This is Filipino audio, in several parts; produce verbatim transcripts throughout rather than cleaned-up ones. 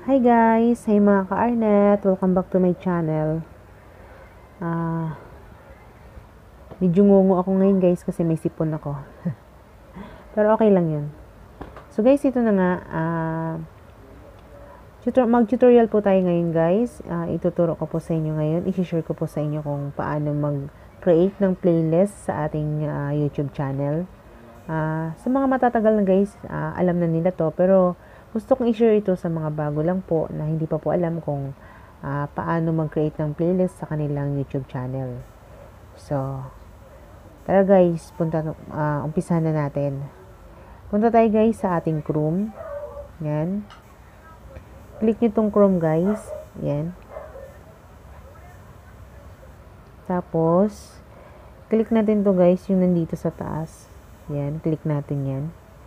Hi guys! Hey mga ka-Arnet! Welcome back to my channel. Uh, medyo ngungo ako ngayon guys kasi may sipon ako. Pero okay lang yun. So guys, ito na nga. Uh, mag-tutorial po tayo ngayon guys. Uh, ituturo ko po sa inyo ngayon. I-share ko po sa inyo kung paano mag-create ng playlist sa ating uh, YouTube channel. Uh, sa mga matatagal na guys, uh, alam na nila to. Pero gusto kong i-share ito sa mga bago lang po na hindi pa po alam kung uh, paano mag-create ng playlist sa kanilang YouTube channel. So, tara guys, punta, uh, umpisa na natin. Punta tayo guys sa ating Chrome. Yan. Click nyo tong Chrome guys. Yan. Tapos, click natin to guys, yung nandito sa taas. Yan, click natin yan.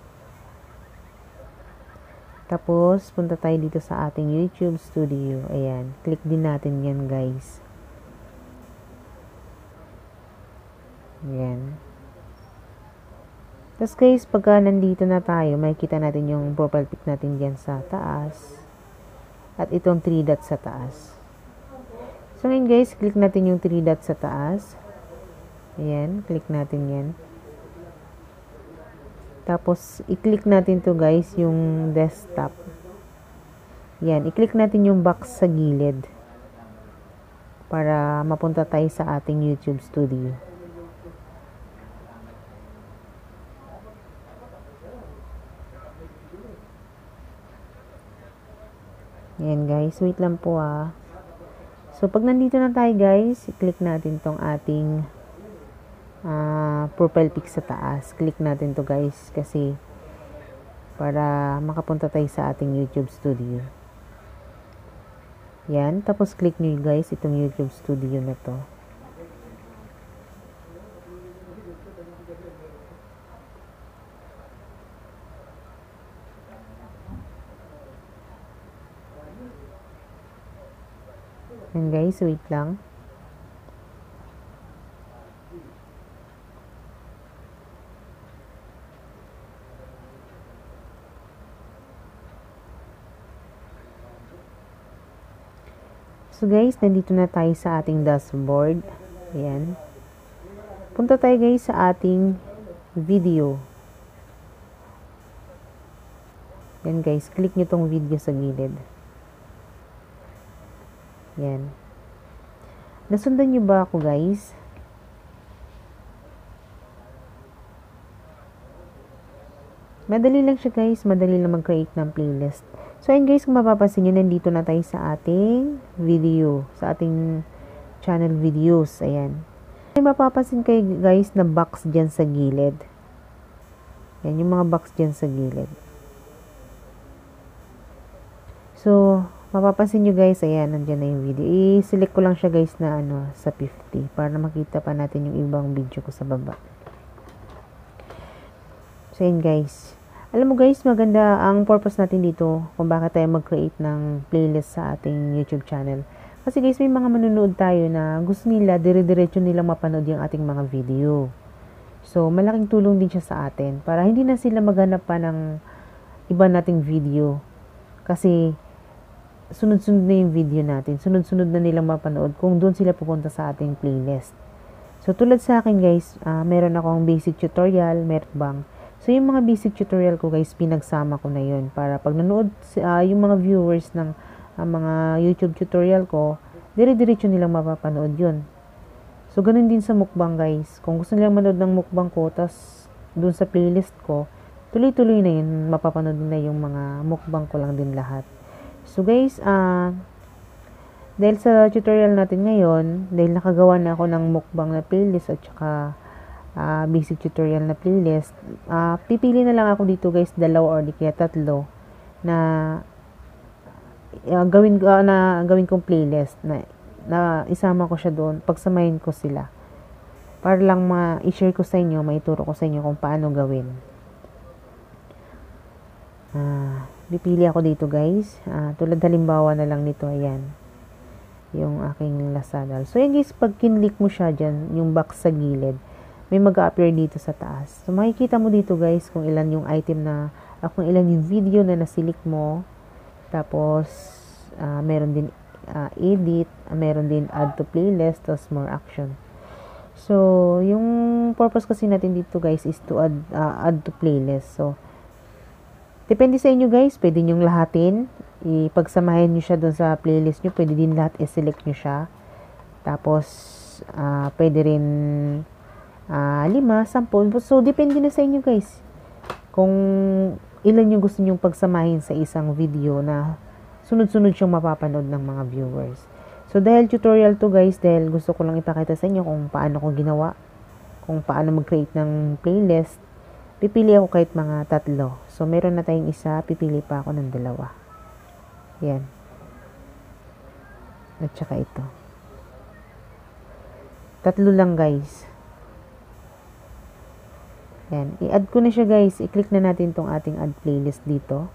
Tapos, punta tayo dito sa ating YouTube Studio. Ayan. Click din natin yan, guys. Ayan. Tapos, guys, pagka nandito na tayo, makikita natin yung profile pic natin dyan sa taas. At itong three dots sa taas. So, ngayon, guys, click natin yung three dots sa taas. Ayan. Click natin yan. Tapos, i-click natin to guys, yung desktop. Yan, i-click natin yung box sa gilid. Para mapunta tayo sa ating YouTube Studio. Yan guys, wait lang po ah. So, pag nandito na tayo guys, i-click natin tong ating Uh, profile pic sa taas. Click natin to guys kasi para makapunta tayo sa ating YouTube Studio. Yan. Tapos click nyo guys itong YouTube Studio na to. Yan guys, wait lang. So guys, nandito na tayo sa ating dashboard. Ayan. Punta tayo guys sa ating video. Ayan guys, click nyo tong video sa gilid. Ayan. Nasundan nyo ba ako guys? Madali lang siya guys, madali lang mag-create ng playlist. So, ayun guys, kung mapapansin nyo, nandito na tayo sa ating video. Sa ating channel videos. Ayan. May mapapansin kayo guys na box dyan sa gilid. Ayan, yung mga box dyan sa gilid. So, mapapansin nyo guys, ayan, nandyan na yung video. I-select ko lang siya guys na ano, sa fifty. Para makita pa natin yung ibang video ko sa baba. So, ayun guys. Alam mo guys, maganda ang purpose natin dito kung bakit tayo mag-create ng playlist sa ating YouTube channel. Kasi guys, may mga manonood tayo na gusto nila, dire-diretso nilang mapanood yung ating mga video. So, malaking tulong din siya sa atin para hindi na sila maghanap pa ng iba nating video. Kasi, sunod-sunod na yung video natin. Sunod-sunod na nilang mapanood kung doon sila pupunta sa ating playlist. So, tulad sa akin guys, uh, meron akong basic tutorial, mukbang. So, yung mga basic tutorial ko guys, pinagsama ko na yun. Para pag nanood uh, yung mga viewers ng uh, mga YouTube tutorial ko, dire-diretso nilang mapapanood yun. So, ganun din sa mukbang guys. Kung gusto nilang manood ng mukbang ko, tas dun sa playlist ko, tuloy-tuloy na yun, mapapanood na yung mga mukbang ko lang din lahat. So, guys, uh, dahil sa tutorial natin ngayon, dahil nakagawa na ako ng mukbang na playlist at saka Uh, basic tutorial na playlist, uh, pipili na lang ako dito guys, dalawa or di kaya tatlo na uh, gawin uh, na gawin kong playlist na, na isama ko siya doon, pagsamahin ko sila para lang ma-share ko sa inyo, maituro ko sa inyo kung paano gawin. Uh, pipili ako dito guys, uh, tulad halimbawa na lang nito, ayan yung aking Lazada. So yan guys, pag kinlik mo siya dyan, yung box sa gilid, may mag-a-appear dito sa taas. So, makikita mo dito guys kung ilan yung item na, uh, kung ilan yung video na nasilik mo. Tapos, uh, meron din uh, edit, meron din add to playlist, tapos more action. So, yung purpose kasi natin dito guys is to add, uh, add to playlist. So, depende sa inyo guys, pwede nyong lahatin, ipagsamahin nyo siya dun sa playlist nyo, pwede din lahat i-select nyo siya. Tapos, uh, pwede rin uh, lima, sampo. So, depende na sa inyo guys. Kung ilan yung gusto nyong pagsamahin sa isang video na sunod-sunod siyang mapapanood ng mga viewers. So, dahil tutorial to guys, dahil gusto ko lang ipakita sa inyo kung paano ko ginawa, kung paano mag-create ng playlist, pipili ako kahit mga tatlo. So, meron na tayong isa, pipili pa ako ng dalawa. Yan. At saka ito. Tatlo lang guys. Yan. I-add ko na siya guys. I-click na natin tong ating add playlist dito.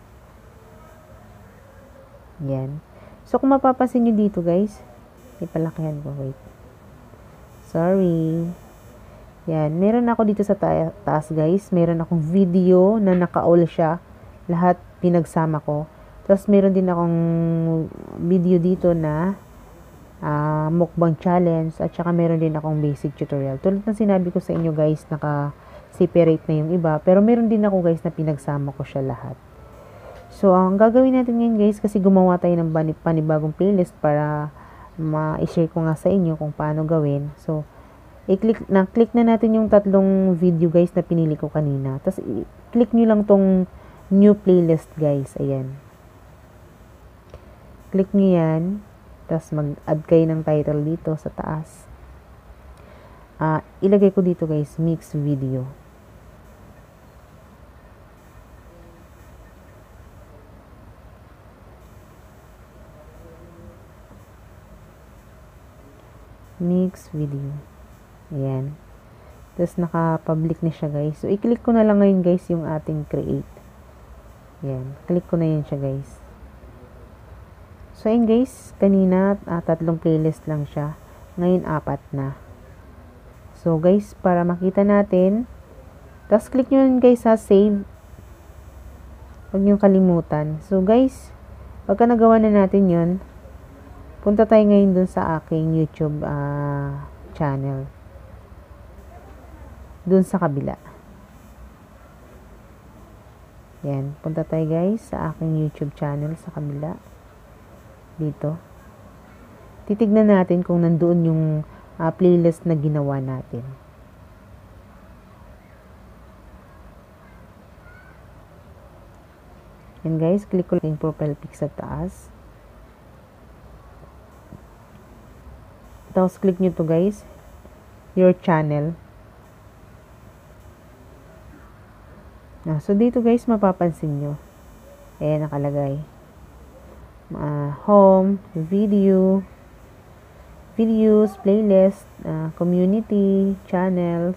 Yan. So, kung mapapansin nyo dito guys, ipalakihan ko. Wait. Sorry. Yan. Meron ako dito sa ta taas guys. Meron akong video na naka-all siya. Lahat pinagsama ko. Tapos, meron din akong video dito na uh, mukbang challenge. At saka meron din akong basic tutorial. Tulad ng sinabi ko sa inyo guys, naka separate na yung iba. Pero meron din ako guys na pinagsama ko siya lahat. So, ang gagawin natin ngayon guys, kasi gumawa tayo ng panibagong playlist para ma-share ko nga sa inyo kung paano gawin. So, i-click na, click na natin yung tatlong video guys na pinili ko kanina. Tapos, i-click nyo lang tong new playlist guys. Ayan. Click nyo yan. Tapos, mag-add kayo ng title dito sa taas. Uh, ilagay ko dito guys, mix video. Mix video. Ayan. Tapos, naka-public na siya, guys. So, i-click ko na lang ngayon, guys, yung ating create. Ayan. Click ko na yan siya, guys. So, ayan, guys. Kanina, ah, tatlong playlist lang siya. Ngayon, apat na. So, guys, para makita natin, tapos, click nyo yun, guys, sa save. Huwag nyo kalimutan. So, guys, pagka nagawa na natin yun, punta tayo ngayon dun sa aking YouTube uh, channel. Dun sa kabila. Yan. Punta tayo guys sa aking YouTube channel sa kabila. Dito. Titignan natin kung nandoon yung uh, playlist na ginawa natin. Yan guys. Click ko yung profile pic sa taas. Tapos, click nyo to guys. Your channel. Ah, so, dito guys, mapapansin nyo. Ayan, nakalagay. Uh, home, video, videos, playlist, uh, community, channels,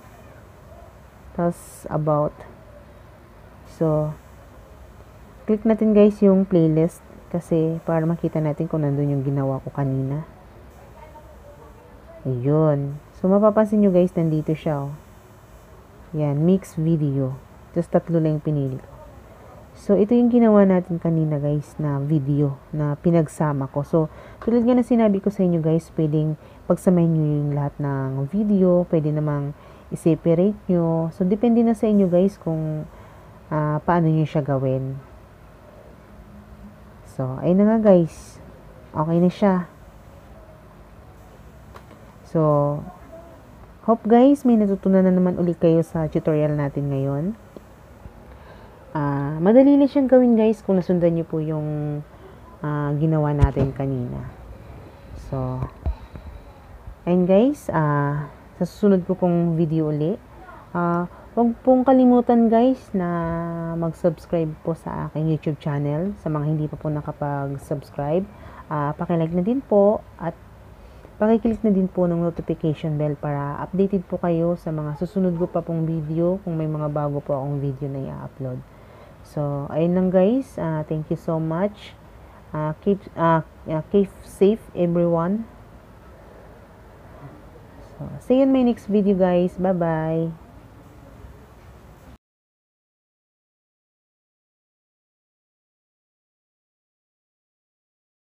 tapos, about. So, click natin guys yung playlist. Kasi, para makita natin kung nandun yung ginawa ko kanina. Ayun. So, mapapansin nyo guys, nandito siya. Oh. Yan, mix video. Just tatlo lang yung pinili ko. So, ito yung ginawa natin kanina guys na video na pinagsama ko. So, tulad nga na sinabi ko sa inyo guys, pwedeng pagsamahin nyo yung lahat ng video. Pwede namang i-separate nyo. So, depende na sa inyo guys kung uh, paano nyo siya gawin. So, ayun na nga guys. Okay na siya. So, hope guys, may natutunan na naman ulit kayo sa tutorial natin ngayon. Uh, madali lang siyang gawin guys kung nasundan niyo po yung uh, ginawa natin kanina. So, ayun guys, uh, sa susunod ko pong video ulit. Uh, huwag pong kalimutan guys na mag-subscribe po sa aking YouTube channel. Sa mga hindi pa po nakapag-subscribe, uh, pakilike na din po at pakiclick na din po ng notification bell para updated po kayo sa mga susunod ko pa pong video kung may mga bago po akong video na i-upload. So, ayun lang guys. Uh, thank you so much. Uh, keep, uh, uh, keep safe everyone. So, see you in my next video guys. Bye-bye.